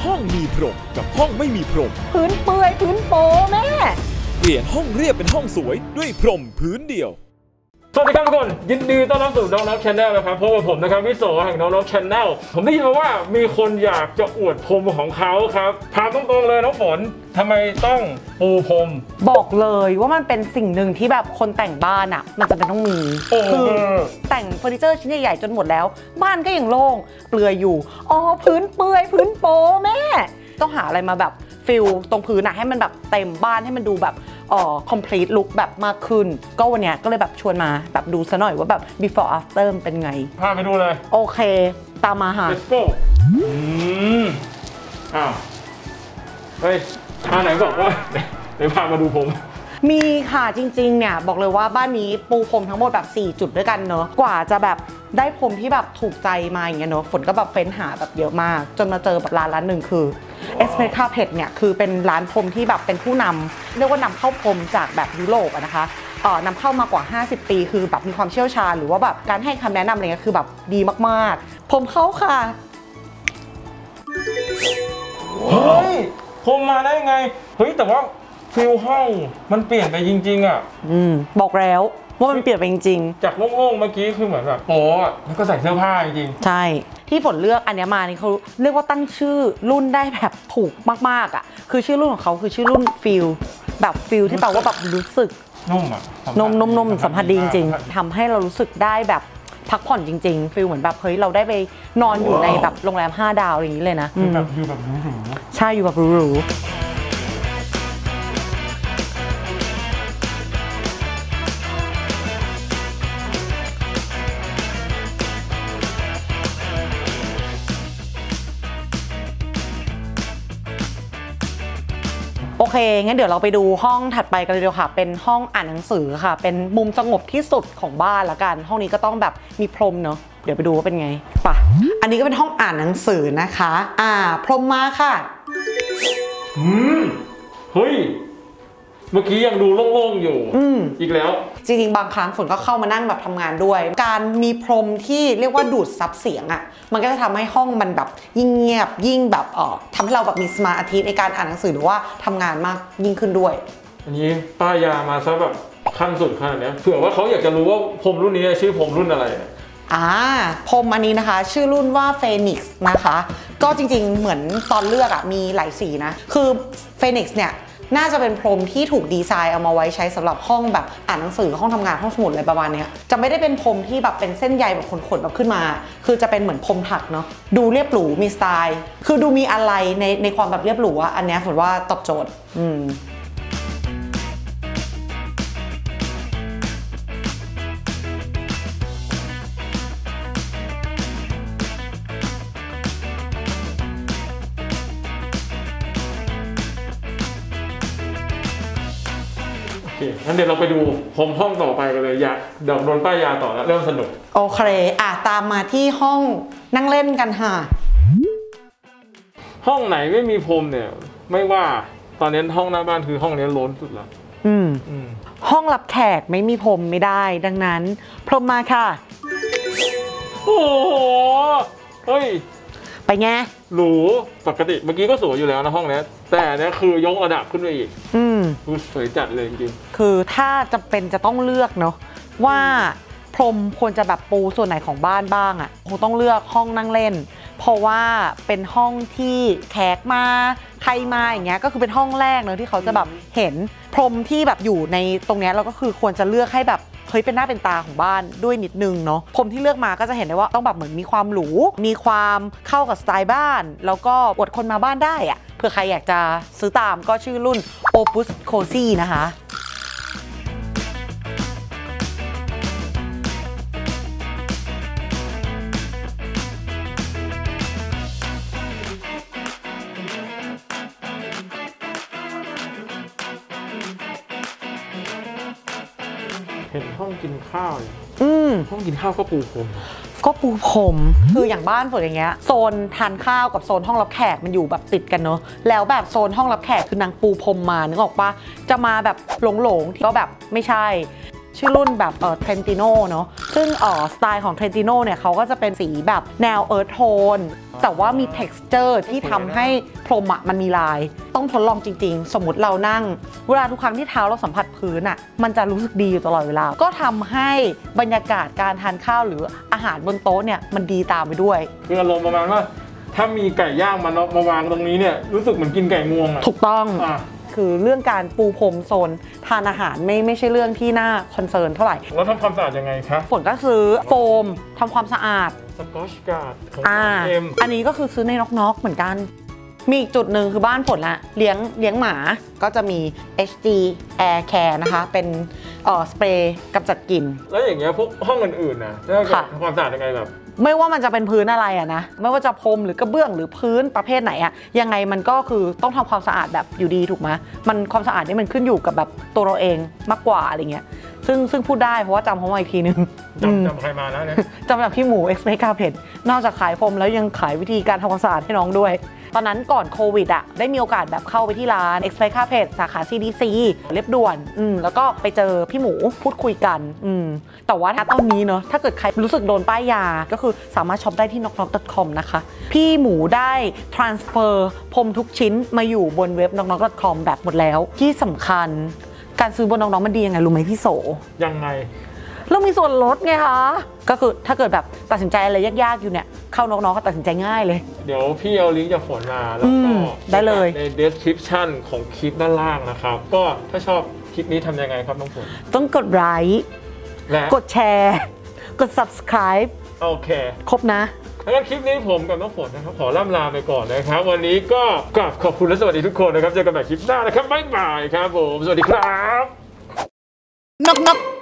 ห้องมีพรมกับห้องไม่มีพรมพื้นเปื่อยพื้นโปแม่เปลี่ยนห้องเรียบเป็นห้องสวยด้วยพรมพื้นเดียวสวัสดีครับทุกคนยินดีต้อนรับสู่น้องน็อกชาแนลนะครับพบกับผมนะครับวิโสแห่งน้องน็อกชาแนลผมได้ยินมาว่ามีคนอยากจะอวดพรมของเขาครับถามตรงๆเลยน้องฝนทำไมต้องปูพรมบอกเลยว่ามันเป็นสิ่งหนึ่งที่แบบคนแต่งบ้านอ่ะมันจะเป็นต้องมีคือแต่งเฟอร์นิเจอร์ชิ้นใหญ่ๆจนหมดแล้วบ้านก็ยังโล่งเปลือยอยู่อ๋อพื้นเปื่อยพื้นโปแม่ต้องหาอะไรมาแบบฟิลตรงพื้นอะให้มันแบบเต็มบ้านให้มันดูแบบcomplete look แบบมากขึ้นก็วันนี้ก็เลยแบบชวนมาแบบดูซะหน่อยว่าแบบ before after เป็นไงพาไปดูเลยโอเคตามมาค่ะ let's go อ้าวเฮ้ยพาไหนบอกว่าเดี๋ยวพามาดูผมมีค่ะจริงๆเนี่ยบอกเลยว่าบ้านนี้ปูพรมทั้งหมดแบบ4จุดด้วยกันเนอะกว่าจะแบบได้พรมที่แบบถูกใจมาอย่างเงี้ยเนอะฝนก็แบบเฟ้นหาแบบเยอะมากจนมาเจอแบบร้านหนึ่งคือ Express Carpet เนี่ยคือเป็นร้านพรมที่แบบเป็นผู้นำเรียกว่านำเข้าพรมจากแบบยุโรปนะคะนำเข้ามากว่า50ปีคือแบบมีความเชี่ยวชาญหรือว่าแบบการให้คำแนะนำอะไรเงี้ยคือแบบดีมากๆพรมเข้าค่ะเฮ้ยพรมมาได้ไงเฮ้ยแต่ว่าฟิลห้องมันเปลี่ยนไปจริงๆอ่ะบอกแล้วว่ามันเปลี่ยนไปจริงๆจากโล่งๆเมื่อกี้คือเหมือนแบบโป๊ะแล้วก็ใส่เสื้อผ้าจริงใช่ที่ฝนเลือกอันนี้มานี่เขาเรียกว่าตั้งชื่อรุ่นได้แบบถูกมากๆอ่ะคือชื่อรุ่นของเขาคือชื่อรุ่นฟิลแบบฟิลที่แปลว่าแบบรู้สึกนุ่มอ่ะนุ่มสัมผัสดีจริงๆทำให้เรารู้สึกได้แบบพักผ่อนจริงๆฟิลเหมือนแบบเฮ้ยเราได้ไปนอนอยู่ในแบบโรงแรม5 ดาวอย่างนี้เลยนะแบบอยู่แบบหรูๆใช่อยู่แบบหรูโอเคงั้นเดี๋ยวเราไปดูห้องถัดไปกันเลยดีกว่าค่ะเป็นห้องอ่านหนังสือค่ะเป็นมุมสงบที่สุดของบ้านละกันห้องนี้ก็ต้องแบบมีพรมเนอะเดี๋ยวไปดูว่าเป็นไงป่ะอันนี้ก็เป็นห้องอ่านหนังสือนะคะพรมมาค่ะเฮ้ยเมื่อกี้ยังดูโล่งๆอยู่อีกแล้วจริงๆบางครั้งฝนก็เข้ามานั่งแบบทำงานด้วยการมีพรมที่เรียกว่าดูดซับเสียงอ่ะมันก็จะทำให้ห้องมันแบบยิ่งเงียบยิ่งแบบทำให้เราแบบมีสมาธิในการอ่านหนังสือหรือว่าทำงานมากยิ่งขึ้นด้วยอันนี้ป้ายามาซะแบบขั้นสุดขนาดนี้เผื่อว่าเขาอยากจะรู้ว่าพรมรุ่นนี้ชื่อพรมรุ่นอะไรพรมอันนี้นะคะชื่อรุ่นว่าเฟนิกซ์นะคะก็จริงๆเหมือนตอนเลือกมีหลายสีนะคือเฟนิกซ์เนี่ยน่าจะเป็นพรมที่ถูกดีไซน์เอามาไว้ใช้สำหรับห้องแบบอ่านหนังสือห้องทำงานห้องสมุดอะไรประมาณนี้จะไม่ได้เป็นพรมที่แบบเป็นเส้นใยแบบขนๆแบบขึ้นมาคือจะเป็นเหมือนพรมถักเนาะดูเรียบหรูมีสไตล์คือดูมีอะไรในความแบบเรียบหรูอะอันนี้ฝนว่าตอบโจทย์โอเคงั้นเดี๋ยวเราไปดูพรมห้องต่อไปกันเลยอยากเดี๋ยวโดนป้ายยาต่อแล้วเริ่มสนุกโอเคตามมาที่ห้องนั่งเล่นกันค่ะห้องไหนไม่มีพรมเนี่ยไม่ว่าตอนนี้ห้องหน้าบ้านคือห้องนี้ล้นสุดแล้วห้องรับแขกไม่มีพรมไม่ได้ดังนั้นพรมมาค่ะโอ้โหเฮ้ยไปไงหรูปกติเมื่อกี้ก็สวยอยู่แล้วนะห้องนี้แต่เนี่ยคือยกระดับขึ้นไปอีกสวยจัดเลยจริงคือถ้าจำเป็นจะต้องเลือกเนาะว่าพรมควรจะแบบปูส่วนไหนของบ้านบ้างคงต้องเลือกห้องนั่งเล่นเพราะว่าเป็นห้องที่แขกมาใครมาอย่างเงี้ยก็คือเป็นห้องแรกเนอะที่เขาจะแบบเห็นพรมที่แบบอยู่ในตรงนี้เราก็คือควรจะเลือกให้แบบเฮ้ยเป็นหน้าเป็นตาของบ้านด้วยนิดนึงเนาะพรมที่เลือกมาก็จะเห็นได้ว่าต้องแบบเหมือนมีความหรูมีความเข้ากับสไตล์บ้านแล้วก็อวดคนมาบ้านได้เผื่อใครอยากจะซื้อตามก็ชื่อรุ่น Opus Cozy นะคะเห็นห้องกินข้าวห้องกินข้าวก็ปูพรมคืออย่างบ้านฝนอย่างเงี้ยโซนทานข้าวกับโซนห้องรับแขกมันอยู่แบบติดกันเนอะแล้วแบบโซนห้องรับแขกคือนางปูพรมมานึกออกปะจะมาแบบหลงๆก็แบบไม่ใช่ชื่อรุ่นแบบเทรนติโนเนาะซึ่งสไตล์ของเทรนติโนเนี่ยเขาก็จะเป็นสีแบบแนวเอิร์ธโทนแต่ว่ามี texture ที่ทำให้พรมอะมันมีลายต้องทดลองจริงๆสมมติเรานั่งเวลาทุกครั้งที่เท้าเราสัมผัสพื้นอะมันจะรู้สึกดีอยู่ตลอดเวลาก็ทำให้บรรยากาศการทานข้าวหรืออาหารบนโต๊ะเนี่ยมันดีตามไปด้วยคืออารมณ์ประมาณว่าถ้ามีไก่ย่างมาวางตรงนี้เนี่ยรู้สึกเหมือนกินไก่งวงอะถูกต้องคือเรื่องการปูพรมโซนทานอาหารไม่ใช่เรื่องที่น่าคอนเซิร์นเท่าไหร่แล้วทำความสะอาดยังไงคะฝนก็ซื้อโฟมทำความสะอาดสกอชการ์ดของอันนี้ก็คือซื้อในน็อกเหมือนกันมีอีกจุดหนึ่งคือบ้านฝนละเลี้ยงหมาก็จะมี HG Air Care นะคะเป็นสเปรย์กำจัดกลิ่นแล้วอย่างเงี้ยพวกห้องอื่นๆนะจะทำความสะอาดยังไงแบบไม่ว่ามันจะเป็นพื้นอะไรอะนะไม่ว่าจะพรมหรือกระเบื้องหรือพื้นประเภทไหนอะยังไงมันก็คือต้องทำความสะอาดแบบอยู่ดีถูกไหมมันความสะอาดนี่มันขึ้นอยู่กับแบบตัวเราเองมากกว่าอะไรเงี้ยซึ่งพูดได้เพราะว่าจำเขามาอีกทีนึงจำใครมาแล้วเนี่ยจำจากพี่หมู Express Carpet นอกจากขายพรมแล้วยังขายวิธีการทำความสะอาดให้น้องด้วยตอนนั้นก่อนโควิดได้มีโอกาสแบบเข้าไปที่ร้าน Express Carpet สาขา CDC เรียบด่วนแล้วก็ไปเจอพี่หมูพูดคุยกันแต่ว่าตอนนี้เนาะถ้าเกิดใครรู้สึกโดนป้ายยาก็คือสามารถช็อปได้ที่ knock.com นะคะพี่หมูได้ transfer พรมทุกชิ้นมาอยู่บนเว็บ knock.com แบบหมดแล้วที่สำคัญการซื้อบนน้องๆมันดียังไงรู้ไหมพี่โสยังไงเรามีส่วนลดไงคะก็คือถ้าเกิดแบบตัดสินใจอะไรยากๆอยู่เนี่ยเข้าน้องๆก็ตัดสินใจง่ายเลยเดี๋ยวพี่เอาลิงก์จากฝนมาแล้วก็ได้เลยใน description ของคลิปด้านล่างนะครับก็ถ้าชอบคลิปนี้ทำยังไงครับน้องฝนต้องกดไลค์กดแชร์กด subscribe โอเคครบนะแล้วคลิปนี้ผมกับน้องฝนนะครับขอล่ำลาไปก่อนนะครับวันนี้ก็กราบขอบคุณและสวัสดีทุกคนนะครับเจอกันใหม่คลิปหน้านะครับบ๊ายบายครับผมสวัสดีครับนก